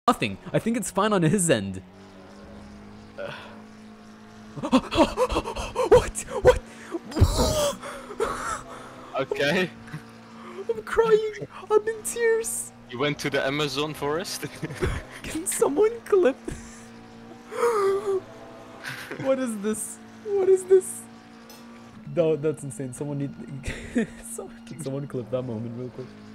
Nothing. I think it's fine on his end. What? What? Okay. I'm crying. I'm in tears. You went to the Amazon forest? Can someone clip? What is this? What is this? No, that's insane. Someone need. Can someone clip that moment real quick?